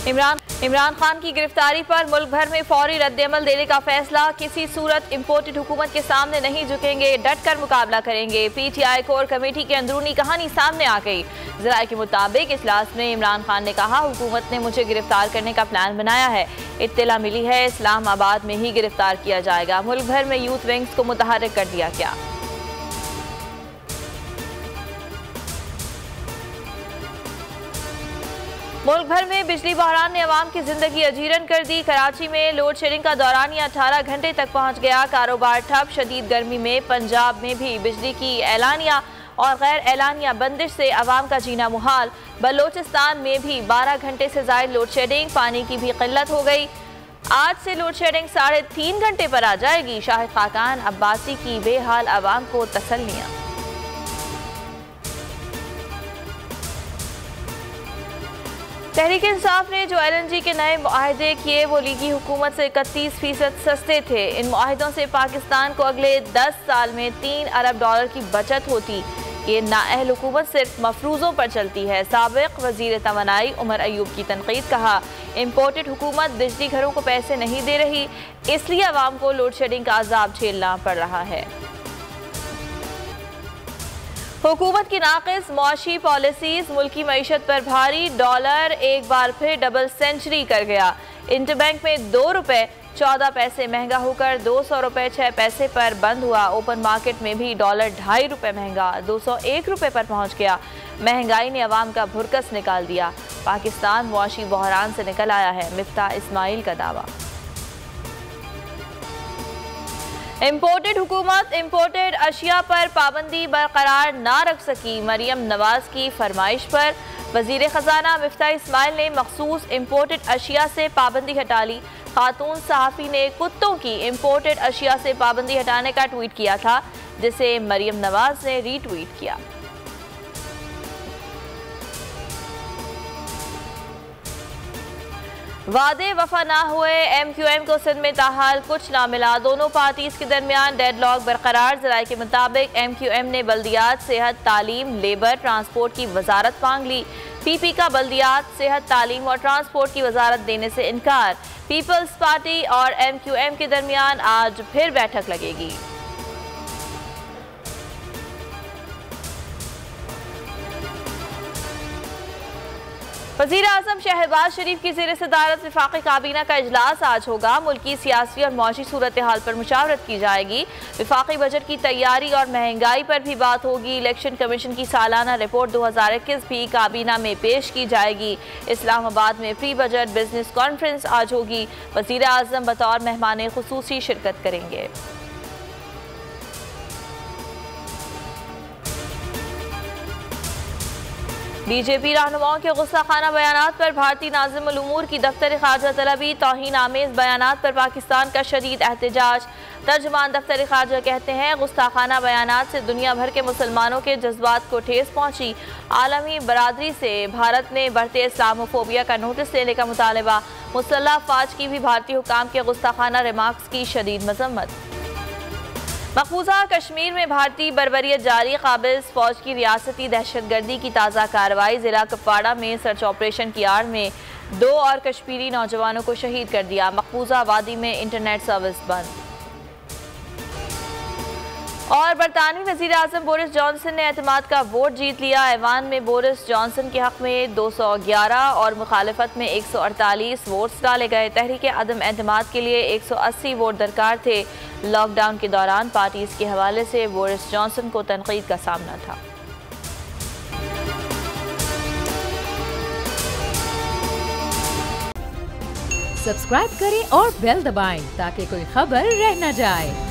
इमरान खान की गिरफ्तारी पर मुल्क भर में फौरी रद्द-ए-अमल देने का फैसला। किसी सूरत इम्पोर्टेड हुकूमत के सामने नहीं झुकेंगे, डट कर मुकाबला करेंगे। PTI कोर कमेटी की अंदरूनी कहानी सामने आ गई। ज़राए के मुताबिक इजलास में इमरान खान ने कहा, हुकूमत ने मुझे गिरफ्तार करने का प्लान बनाया है। इत्तला मिली है इस्लामाबाद में ही गिरफ्तार किया जाएगा। मुल्क भर में यूथ विंग्स को मुतहर्रिक कर दिया गया। मुल्क भर में बिजली बहरान ने अवाम की जिंदगी अजीरन कर दी। कराची में लोड शेडिंग का दौरानिया 18 घंटे तक पहुंच गया। कारोबार ठप। शदीद गर्मी में पंजाब में भी बिजली की एलानिया और गैर एलानिया बंदिश से अवाम का जीना मुहाल। बलोचिस्तान में भी 12 घंटे से ज़ायद लोड शेडिंग। पानी की भी किल्लत हो गई। आज से लोड शेडिंग 3.5 घंटे पर आ जाएगी। शाहिद खाकान अब्बासी की बेहाल अवाम को तसल्लियां। तहरीक इंसाफ ने जो LNG के नए मुआहदे किए वो लीगी हुकूमत से 31% सस्ते थे। इन मुआहदों से पाकिस्तान को अगले 10 साल में $3 अरब की बचत होती। ये नाअहल हुकूमत सिर्फ मफरूज़ों पर चलती है। साबिक वज़ीर तवानाई उमर अयूब की तनकीद। कहा, इम्पोर्टेड हुकूमत बिजली घरों को पैसे नहीं दे रही, इसलिए अवाम को लोड शेडिंग का अजाब झेलना पड़ रहा है। हुकूमत की नाक़िस मुआशी पॉलिसीज़ मुल्की मईशत पर भारी। डॉलर एक बार फिर डबल सेंचुरी कर गया। इंटरबैंक में ₹2.14 महंगा होकर ₹200.06 पर बंद हुआ। ओपन मार्केट में भी डॉलर ₹2.5 महंगा ₹201 पर पहुंच गया। महंगाई ने अवाम का भुरकस निकाल दिया। पाकिस्तान मुआशी बहरान से निकल आया है, मिफ्ता इस्माइल का दावा। इम्पोर्टेड हुकूमत इम्पोर्टेड अशिया पर पाबंदी बरकरार ना रख सकी। मरियम नवाज की फरमाइश पर वजीर खजाना मिफ्ता इस्माइल ने मखसूस इम्पोर्टेड अशिया से पाबंदी हटा ली। खातून सहाफ़ी ने कुत्तों की इम्पोर्टेड अशिया से पाबंदी हटाने का ट्वीट किया था, जिसे मरियम नवाज ने रीट्वीट किया। वादे वफा ना हुए। MQM को सिंध में ताहाल कुछ ना मिला। दोनों पार्टीज के दरमियान डेडलॉक बरकरार। ज़राए के मुताबिक MQM ने बल्दियात, सेहत, तालीम, लेबर, ट्रांसपोर्ट की वजारत मांग ली। PP का बल्दियात, सेहत, तालीम और ट्रांसपोर्ट की वजारत देने से इनकार। पीपल्स पार्टी और MQM के दरमियान आज फिर बैठक लगेगी। वज़ीर आज़म शहबाज शरीफ की ज़ेर सदारत वफाकी काबीना का इजलास आज होगा। मुल्की सियासी और मुआशी सूरत हाल पर मुशावरत की जाएगी। वफाकी बजट की तैयारी और महंगाई पर भी बात होगी। इलेक्शन कमीशन की सालाना रिपोर्ट 2021 भी काबीना में पेश की जाएगी। इस्लामाबाद में प्री बजट बिजनेस कॉन्फ्रेंस आज होगी। वज़ीर आज़म बतौर मेहमान खुसूसी शिरकत करेंगे। BJP रहनुमाओं के गुस्साखाना बयानात पर भारतीय नाज़िमुल उमूर की दफ्तर ख़ारजा तलबी। तौहीन आमेज़ बयानात पर पाकिस्तान का शदीद एहतजाज। तर्जुमान दफ्तर ख़ारजा कहते हैं, गुस्ताखाना बयानात से दुनिया भर के मुसलमानों के जज्बात को ठेस पहुँची। आलमी बरादरी से भारत ने बढ़ते इस्लामोफोबिया का नोटिस लेने का मुतालबा। मुसल्लह अफ़वाज की भी भारतीय हुकाम के गुस्ताखाना रिमार्क्स की शदीद मज़म्मत। मकबूजा कश्मीर में भारतीय बरबरियत जारी। काबिज फौज की रियासती दहशतगर्दी की ताज़ा कार्रवाई। ज़िला कुपवाड़ा में सर्च ऑपरेशन की आड़ में 2 और कश्मीरी नौजवानों को शहीद कर दिया। मकबूजा वादी में इंटरनेट सर्विस बंद। और बरतानवी वज़ीर आज़म बोरिस जॉनसन ने एतमाद का वोट जीत लिया। ऐवान में बोरिस जॉनसन के हक़ में 211 और मुखालिफत में 148 वोट्स डाले गए। तहरीक अदम एतमाद के लिए 180 वोट दरकार थे। लॉकडाउन के दौरान पार्टीज के हवाले से बोरिस जॉनसन को तनकीद का सामना था। सब्सक्राइब करें और बेल दबाएं ताकि कोई खबर रह न जाए।